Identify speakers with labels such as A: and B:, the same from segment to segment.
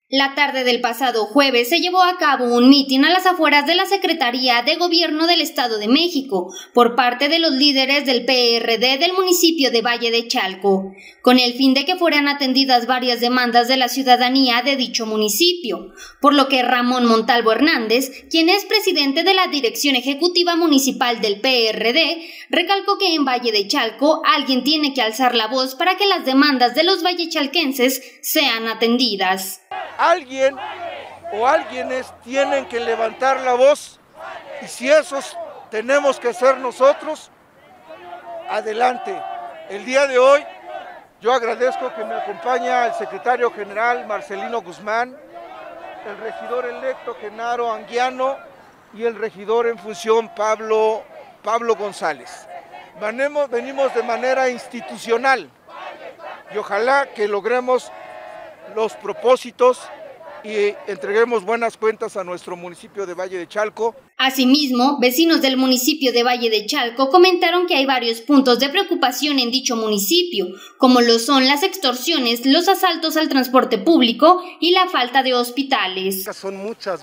A: La tarde del pasado jueves se llevó a cabo un mitin a las afueras de la Secretaría de Gobierno del Estado de México por parte de los líderes del PRD del municipio de Valle de Chalco, con el fin de que fueran atendidas varias demandas de la ciudadanía de dicho municipio, por lo que Ramón Montalvo Hernández, quien es presidente de la Dirección Ejecutiva Municipal del PRD, recalcó que en Valle de Chalco alguien tiene que alzar la voz para que las demandas de los vallechalquenses sean atendidas.
B: Alguien o alguienes tienen que levantar la voz, y si esos tenemos que ser nosotros, adelante. El día de hoy yo agradezco que me acompaña el secretario general Marcelino Guzmán, el regidor electo Genaro Anguiano y el regidor en función Pablo González. Venimos de manera institucional y ojalá que logremos los propósitos y entreguemos buenas cuentas a nuestro municipio de Valle de Chalco.
A: Asimismo, vecinos del municipio de Valle de Chalco comentaron que hay varios puntos de preocupación en dicho municipio, como lo son las extorsiones, los asaltos al transporte público y la falta de hospitales.
C: Son muchas.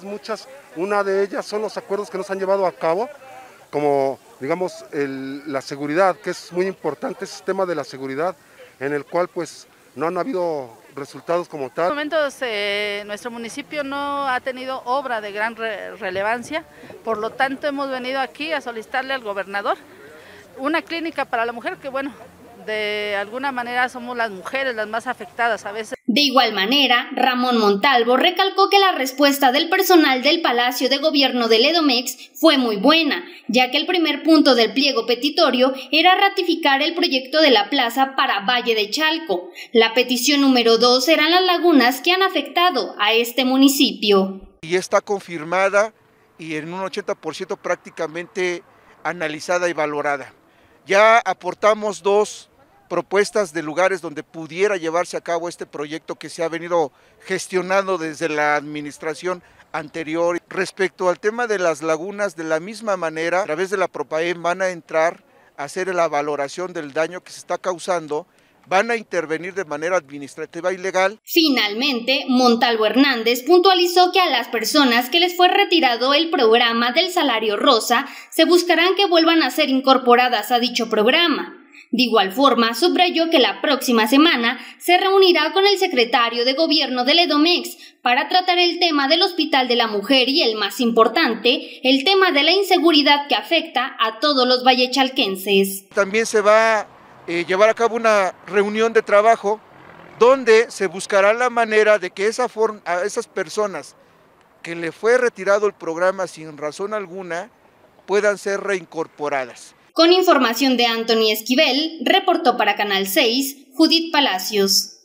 C: Una de ellas son los acuerdos que nos han llevado a cabo, como digamos la seguridad, que es muy importante, ese tema de la seguridad, en el cual pues no han habido resultados como tal.
D: En momentos nuestro municipio no ha tenido obra de gran relevancia, por lo tanto hemos venido aquí a solicitarle al gobernador una clínica para la mujer, que bueno, de alguna manera somos las mujeres las más afectadas a veces.
A: De igual manera, Ramón Montalvo recalcó que la respuesta del personal del Palacio de Gobierno del Edomex fue muy buena, ya que el primer punto del pliego petitorio era ratificar el proyecto de la plaza para Valle de Chalco. La petición número 2 eran las lagunas que han afectado a este municipio.
B: Y está confirmada y en un 80% prácticamente analizada y valorada. Ya aportamos 2 propuestas de lugares donde pudiera llevarse a cabo este proyecto que se ha venido gestionando desde la administración anterior. Respecto al tema de las lagunas, de la misma manera, a través de la Propaem van a entrar a hacer la valoración del daño que se está causando, van a intervenir de manera administrativa y legal.
A: Finalmente, Montalvo Hernández puntualizó que a las personas que les fue retirado el programa del salario rosa se buscarán que vuelvan a ser incorporadas a dicho programa. De igual forma, subrayó que la próxima semana se reunirá con el secretario de Gobierno del Edomex para tratar el tema del Hospital de la Mujer y, el más importante, el tema de la inseguridad que afecta a todos los vallechalquenses.
B: También se va a llevar a cabo una reunión de trabajo donde se buscará la manera de que a esas personas que le fue retirado el programa sin razón alguna puedan ser reincorporadas.
A: Con información de Anthony Esquivel, reportó para Canal 6, Judith Palacios.